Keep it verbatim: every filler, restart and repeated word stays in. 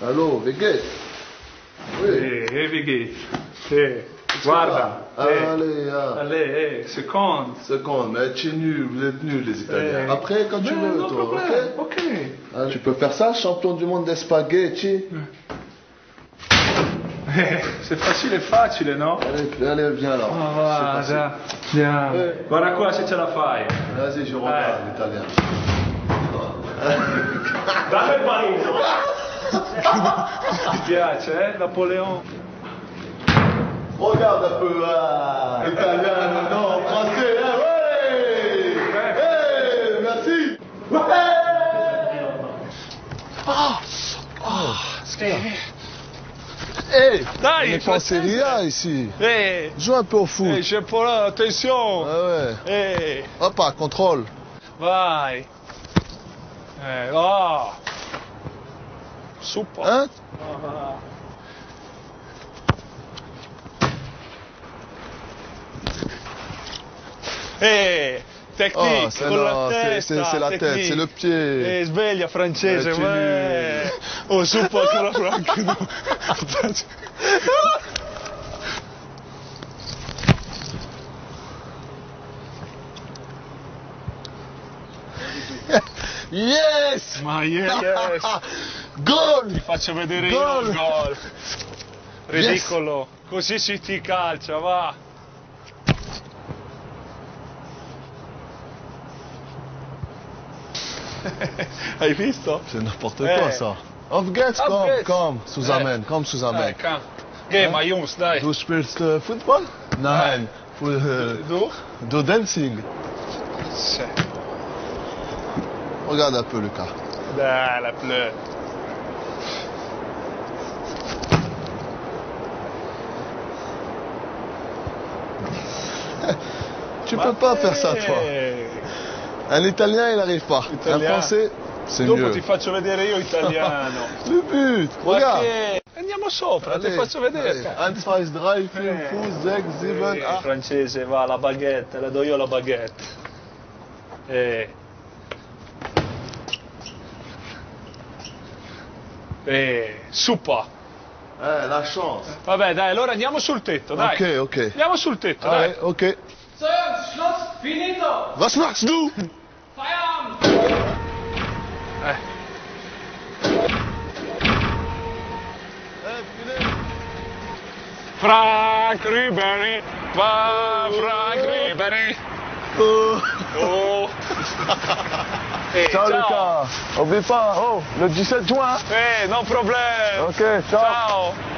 Allô, Vighet? Oui. Eh, eh Vighet. Eh, guarda. Eh, allez, ah. Allez, eh, seconde. Seconde, mais tu es nul, vous êtes nuls les Italiens. Eh. Après, quand tu Mais veux, non toi, problème. ok? Ok. Ah, tu peux faire ça, champion du monde des spaghetti? Eh, c'est facile, facile, no? Allez, allez, viens là. Oh, guarda, viens. Eh. Guarda qua se ce la fai. Vas-y, je regarde l'italien. Dammi il panino. Ti piace, eh? Napoleon. Regarde un peu, ah, italien, non, français, hein, ouais! Hey, merci! Ouais! Ah! Ah! Hey! Dai, on est pas en Serie A ici. Eh, Joue un peu au foot. eh, j'ai pas là, attention. Ah ouais. Eh, Hop, ah, contrôle. vai. Eh, oh. Super. Hein? Ah. Eh, tecnique, Oh, c'est con la no, c'est- testa, c'est- c'est la tête, tecnique. c'est le pied. Eh, sveglia francese, Eh, tu- ouais. Oh, super ancora Franco. No. Yes! Ma yes. Goal! Ti faccio vedere io Gol. il gol. Ridicolo. Così si ti calcia, va. Hai visto? C'est n'importe Eh. quoi ça. Auf geht's, Auf komm, geht's. komm, zusammen, Eh. komm zusammen. Dai, kam. Geh, ma Jungs, dai. Du spielst äh, Football? Nein. Fu- äh, Du? du dancing. Sì. Regarde un peu Lucas. Dai, la pleu. Tu peux pas faire ça toi. Un Italien il n'arrive pas. Italien. Un Français c'est Dopo mieux. ti faccio vedere io italiano. Le but, Ma regarde. che- Andiamo sopra, ti Allez, faccio vedere. allez. eins, zwei, drei, vier, Eh. fünf, sechs, sieben, Eh, acht. francese, va, la baguette, la do io la baguette. Eh. Eh, super. Eh, la chance. Vabbè, dai, allora andiamo sul tetto, dai. Ok, ok. Andiamo sul tetto, Allez, dai. ok. So Jungs, Schluss, finito! Was machst du? Feierabend! Eh. Frank Ribery, va Frank Ribery. Oh. Oh. Eh, Ciao, Lucas. Oublie pas, oh, le dix-sept juin. Eh, non problème. Ok, ciao. Ciao.